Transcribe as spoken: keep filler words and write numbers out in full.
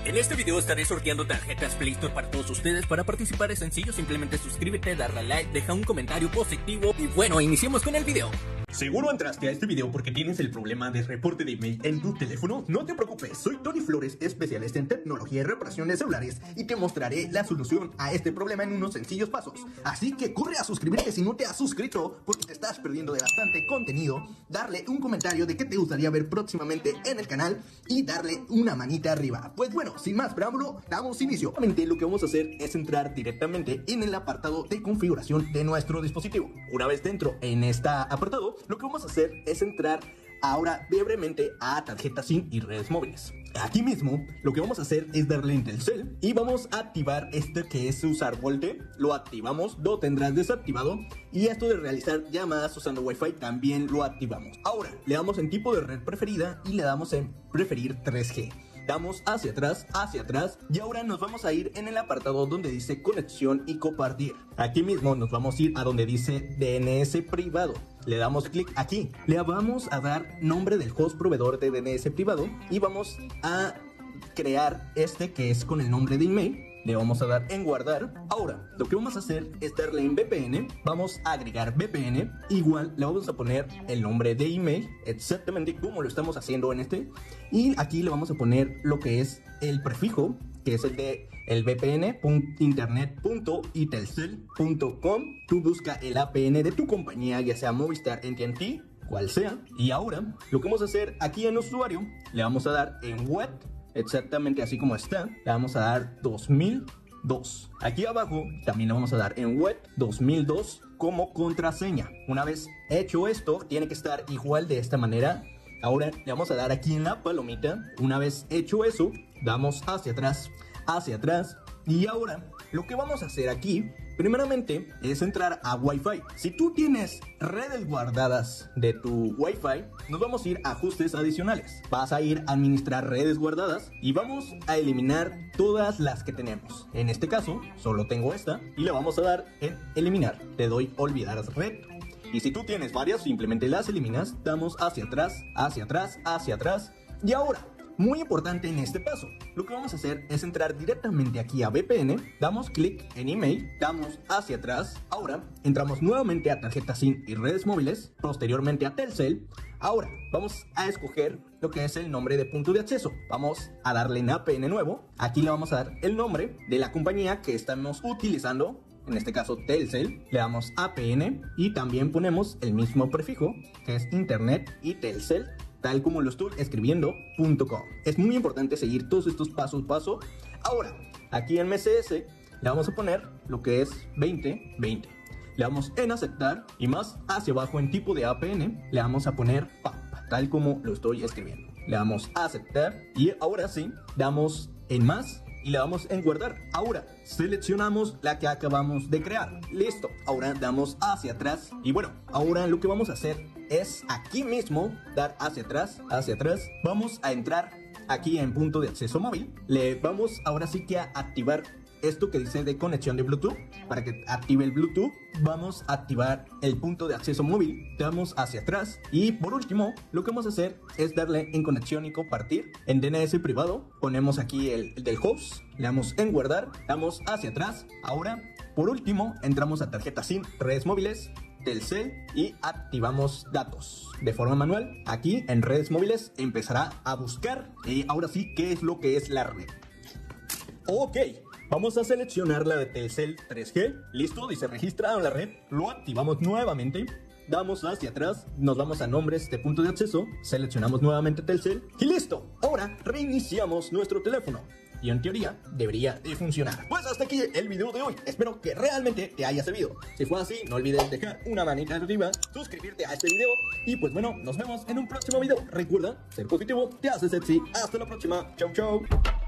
En este video estaré sorteando tarjetas Play Store para todos ustedes. Para participar es sencillo, simplemente suscríbete, darle a like, deja un comentario positivo y bueno, iniciemos con el video. ¿Seguro entraste a este video porque tienes el problema de reporte de email en tu teléfono? No te preocupes, soy Tony Flores, especialista en tecnología y reparación de celulares, y te mostraré la solución a este problema en unos sencillos pasos. Así que corre a suscribirte si no te has suscrito, porque te estás perdiendo de bastante contenido. Darle un comentario de qué te gustaría ver próximamente en el canal y darle una manita arriba. Pues bueno, sin más preámbulo, damos inicio. Obviamente lo que vamos a hacer es entrar directamente en el apartado de configuración de nuestro dispositivo. Una vez dentro en este apartado, lo que vamos a hacer es entrar ahora brevemente a tarjetas SIM y redes móviles. Aquí mismo lo que vamos a hacer es darle en Telcel y vamos a activar este que es usar Volte. Lo activamos, lo tendrás desactivado, y esto de realizar llamadas usando Wi-Fi también lo activamos. Ahora le damos en tipo de red preferida y le damos en preferir tres G. Damos hacia atrás, hacia atrás, y ahora nos vamos a ir en el apartado donde dice conexión y compartir. Aquí mismo nos vamos a ir a donde dice D N S privado. Le damos clic aquí. Le vamos a dar nombre del host proveedor de D N S privado y vamos a crear este que es con el nombre de email. Le vamos a dar en guardar. Ahora, lo que vamos a hacer es darle en V P N. Vamos a agregar V P N. Igual le vamos a poner el nombre de email, exactamente como lo estamos haciendo en este. Y aquí le vamos a poner lo que es el prefijo, que es el de el V P N punto internet punto itelcel punto com. Tú busca el A P N de tu compañía, ya sea Movistar, A T and T, cual sea. Y ahora, lo que vamos a hacer aquí en usuario, le vamos a dar en web, exactamente así como está. Le vamos a dar dos mil dos. Aquí abajo también le vamos a dar en web dos mil dos como contraseña. Una vez hecho esto, tiene que estar igual de esta manera. Ahora le vamos a dar aquí en la palomita. Una vez hecho eso, damos hacia atrás, hacia atrás. Y ahora lo que vamos a hacer aquí, primeramente, es entrar a Wi-Fi. Si tú tienes redes guardadas de tu Wi-Fi, nos vamos a ir a ajustes adicionales. Vas a ir a administrar redes guardadas y vamos a eliminar todas las que tenemos. En este caso, solo tengo esta y le vamos a dar en eliminar. Le doy olvidar red. Y si tú tienes varias, simplemente las eliminas. Damos hacia atrás, hacia atrás, hacia atrás. Y ahora, muy importante en este paso, lo que vamos a hacer es entrar directamente aquí a V P N. Damos clic en email, damos hacia atrás. Ahora entramos nuevamente a tarjetas SIM y redes móviles, posteriormente a Telcel. Ahora vamos a escoger lo que es el nombre de punto de acceso. Vamos a darle en A P N nuevo. Aquí le vamos a dar el nombre de la compañía que estamos utilizando, en este caso Telcel. Le damos A P N y también ponemos el mismo prefijo, que es internet y Telcel, tal como lo estoy escribiendo, .com. Es muy importante seguir todos estos pasos paso. Ahora, aquí en M S S le vamos a poner lo que es veinte veinte. Le damos en aceptar y más hacia abajo en tipo de A P N le vamos a poner P A P, tal como lo estoy escribiendo. Le damos a aceptar y ahora sí, damos en más y le damos en guardar. Ahora seleccionamos la que acabamos de crear. Listo. Ahora damos hacia atrás. Y bueno, ahora lo que vamos a hacer es aquí mismo dar hacia atrás, hacia atrás. Vamos a entrar aquí en punto de acceso móvil. Le vamos ahora sí que a activar esto que dice de conexión de Bluetooth. Para que active el Bluetooth, vamos a activar el punto de acceso móvil. Damos hacia atrás. Y por último, lo que vamos a hacer es darle en conexión y compartir. En D N S privado, ponemos aquí el, el del host. Le damos en guardar. Damos hacia atrás. Ahora, por último, entramos a tarjeta SIM, redes móviles, Telcel, y activamos datos de forma manual. Aquí en redes móviles empezará a buscar. Y ahora sí, ¿qué es lo que es la red? Ok. Vamos a seleccionar la de Telcel tres G. Listo, dice registrado en la red. Lo activamos nuevamente. Damos hacia atrás, nos vamos a nombres de punto de acceso. Seleccionamos nuevamente Telcel. Y listo, ahora reiniciamos nuestro teléfono. Y en teoría debería de funcionar. Pues hasta aquí el video de hoy. Espero que realmente te haya servido. Si fue así, no olvides dejar una manita arriba, suscribirte a este video. Y pues bueno, nos vemos en un próximo video. Recuerda, ser positivo te hace sexy. Hasta la próxima. Chau chau.